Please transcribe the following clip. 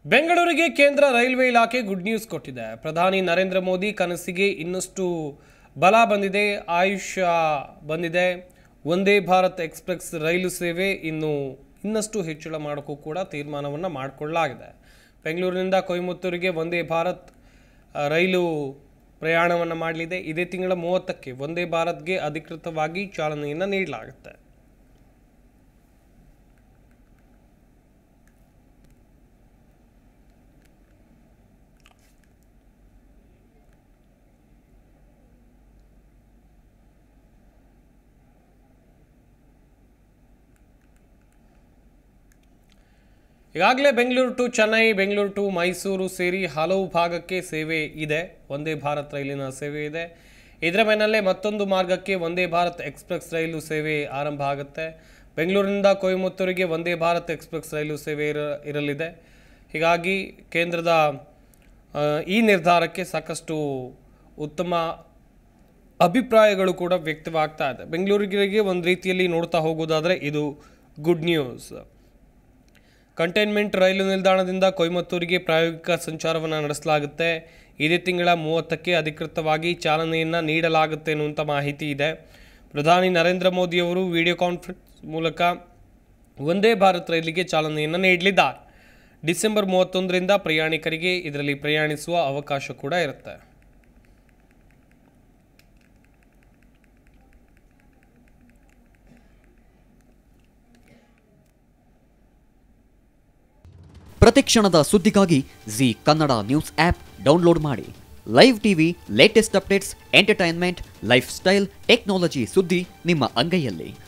ಬೆಂಗಳೂರಿಗೆ ಕೇಂದ್ರ ರೈಲ್ವೆ ಇಲಾಖೆ ಗುಡ್ ನ್ಯೂಸ್ ಕೊಟ್ಟಿದೆ. ಪ್ರಧಾನಿ ನರೇಂದ್ರ ಮೋದಿ ಕನಸಿಗೆ ಇನ್ನಷ್ಟು ಬಲ ಬಂದಿದೆ. ಆಯುಷ್ ಬಂದಿದೆ. ವಂದೇ ಭಾರತ್ ಎಕ್ಸ್‌ಪ್ರೆಸ್ ರೈಲು ಸೇವೆ ಇನ್ನಷ್ಟು ಹೆಚ್ಚಳ ಮಾಡೋಕ್ಕೂ ಕೂಡ ತೀರ್ಮಾನವನ್ನು ಮಾಡಿಕೊಳ್ಳಲಾಗಿದೆ. ಬೆಂಗಳೂರಿನಿಂದ ಕೊಯಮತ್ತೂರಿಗೆ ವಂದೇ ಭಾರತ್ ರೈಲು ಪ್ರಯಾಣವನ್ನು ಮಾಡಲಿದೆ. ಇದೇ ತಿಂಗಳ 30ಕ್ಕೆ ವಂದೇ ಭಾರತ್ಗೆ ಅಧಿಕೃತವಾಗಿ ಚಾಲನೆಯನ್ನು ನೀಡಲಾಗುತ್ತೆ. ಈಗಾಗಲೇ ಬೆಂಗಳೂರು ಟು ಚೆನ್ನೈ, ಬೆಂಗಳೂರು ಟು ಮೈಸೂರು ಸೇರಿ ಹಲವು ಭಾಗಕ್ಕೆ ಸೇವೆ ಇದೆ. ವಂದೇ ಭಾರತ್ ರೈಲಿನ ಸೇವೆ ಇದೆ. ಇದರ ಬೆನ್ನಲ್ಲೇ ಮತ್ತೊಂದು ಮಾರ್ಗಕ್ಕೆ ವಂದೇ ಭಾರತ್ ಎಕ್ಸ್‌ಪ್ರೆಸ್ ರೈಲು ಸೇವೆ ಆರಂಭ ಆಗುತ್ತೆ. ಬೆಂಗಳೂರಿನಿಂದ ಕೊಯಮತ್ತೂರಿಗೆ ವಂದೇ ಭಾರತ್ ಎಕ್ಸ್‌ಪ್ರೆಸ್ ರೈಲು ಸೇವೆ ಇರಲಿದೆ. ಹೀಗಾಗಿ ಕೇಂದ್ರದ ಈ ನಿರ್ಧಾರಕ್ಕೆ ಸಾಕಷ್ಟು ಉತ್ತಮ ಅಭಿಪ್ರಾಯಗಳು ಕೂಡ ವ್ಯಕ್ತವಾಗ್ತಾ ಇದೆ. ಬೆಂಗಳೂರಿಗೆ ಒಂದು ರೀತಿಯಲ್ಲಿ ನೋಡ್ತಾ ಹೋಗೋದಾದರೆ ಇದು ಗುಡ್ ನ್ಯೂಸ್. ಕಂಟೈನ್ಮೆಂಟ್ ರೈಲು ನಿಲ್ದಾಣದಿಂದ ಕೊಯಮತ್ತೂರಿಗೆ ಪ್ರಾಯೋಗಿಕ ಸಂಚಾರವನ್ನು ನಡೆಸಲಾಗುತ್ತೆ. ಇದೇ ತಿಂಗಳ 30ಕ್ಕೆ ಅಧಿಕೃತವಾಗಿ ಚಾಲನೆಯನ್ನು ನೀಡಲಾಗುತ್ತೆ ಅನ್ನುವಂಥ ಮಾಹಿತಿ ಇದೆ. ಪ್ರಧಾನಿ ನರೇಂದ್ರ ಮೋದಿಯವರು ವಿಡಿಯೋ ಕಾನ್ಫರೆನ್ಸ್ ಮೂಲಕ ವಂದೇ ಭಾರತ್ ರೈಲಿಗೆ ಚಾಲನೆಯನ್ನು ನೀಡಲಿದ್ದಾರೆ. ಡಿಸೆಂಬರ್ 31ರಿಂದ ಪ್ರಯಾಣಿಕರಿಗೆ ಇದರಲ್ಲಿ ಪ್ರಯಾಣಿಸುವ ಅವಕಾಶ ಕೂಡ ಇರುತ್ತೆ. ಪ್ರತಿಕ್ಷಣದ ಸುದ್ದಿಗಾಗಿ Zee Kannada news app download ಮಾಡಿ. Live TV, latest updates, entertainment, lifestyle, technology ಸುದ್ದಿ ನಿಮ್ಮ ಅಂಗೈಯಲ್ಲಿ.